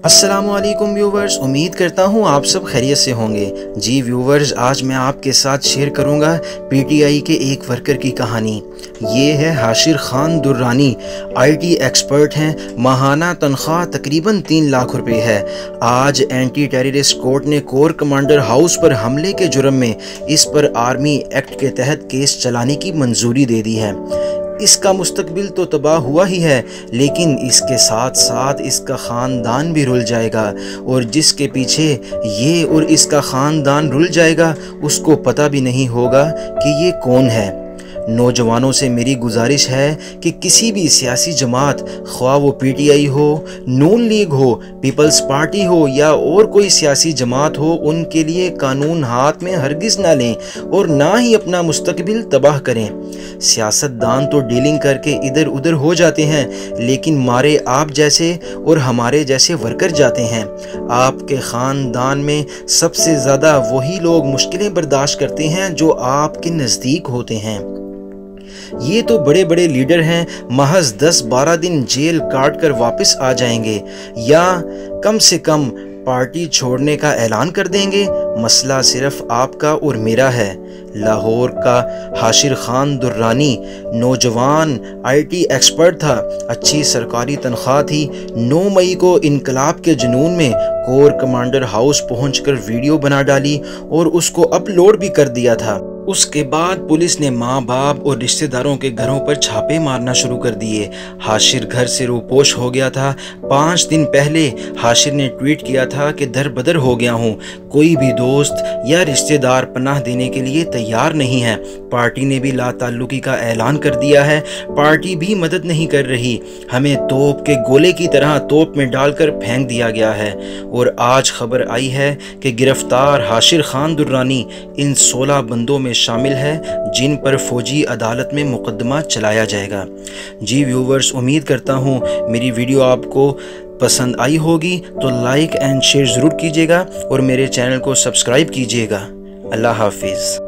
अस्सलाम वालेकुम व्यूवर्स, उम्मीद करता हूँ आप सब खैरियत से होंगे। जी व्यूवर्स, आज मैं आपके साथ शेयर करूँगा पीटीआई के एक वर्कर की कहानी। ये है हाशिर खान दुर्रानी। आईटी एक्सपर्ट हैं, माहाना तनख्वाह तकरीबन 3 लाख रुपए है। आज एंटी टेररिस्ट कोर्ट ने कोर कमांडर हाउस पर हमले के जुर्म में इस पर आर्मी एक्ट के तहत केस चलाने की मंजूरी दे दी है। इसका मुस्तकबिल तो तबाह हुआ ही है, लेकिन इसके साथ साथ इसका ख़ानदान भी रुल जाएगा, और जिसके पीछे ये और इसका ख़ानदान रुल जाएगा उसको पता भी नहीं होगा कि ये कौन है। नौजवानों से मेरी गुजारिश है कि किसी भी सियासी जमात, ख्वाह वो पीटीआई हो, नून लीग हो, पीपल्स पार्टी हो या और कोई सियासी जमात हो, उनके लिए कानून हाथ में हरगिज़ ना लें और ना ही अपना मुस्तकबिल तबाह करें। सियासतदान तो डीलिंग करके इधर उधर हो जाते हैं, लेकिन मारे आप जैसे और हमारे जैसे वर्कर जाते हैं। आपके ख़ानदान में सबसे ज़्यादा वही लोग मुश्किलें बर्दाश्त करते हैं जो आपके नज़दीक होते हैं। ये तो बड़े बड़े लीडर हैं, महज 10-12 दिन जेल काट कर वापस आ जाएंगे या कम से कम पार्टी छोड़ने का ऐलान कर देंगे। मसला सिर्फ आपका और मेरा है। लाहौर का हाशिर खान दुर्रानी नौजवान आईटी एक्सपर्ट था, अच्छी सरकारी तनख्वाह थी। 9 मई को इनकलाब के जुनून में कोर कमांडर हाउस पहुंचकर वीडियो बना डाली और उसको अपलोड भी कर दिया था। उसके बाद पुलिस ने माँ बाप और रिश्तेदारों के घरों पर छापे मारना शुरू कर दिए। हाशिर घर से रूपोश हो गया था। 5 दिन पहले हाशिर ने ट्वीट किया था कि दर बदर हो गया हूँ, कोई भी दोस्त या रिश्तेदार पनाह देने के लिए तैयार नहीं है। पार्टी ने भी लाताल्लुकी का ऐलान कर दिया है, पार्टी भी मदद नहीं कर रही। हमें तोप के गोले की तरह तोप में डालकर फेंक दिया गया है। और आज खबर आई है कि गिरफ्तार हाशिर खान दुर्रानी इन 16 बंदों में शामिल है, जिन पर फौजी अदालत में मुकदमा चलाया जाएगा। जी व्यूवर्स, उम्मीद करता हूँ मेरी वीडियो आपको पसंद आई होगी, तो लाइक एंड शेयर ज़रूर कीजिएगा और मेरे चैनल को सब्सक्राइब कीजिएगा। अल्लाह हाफिज़।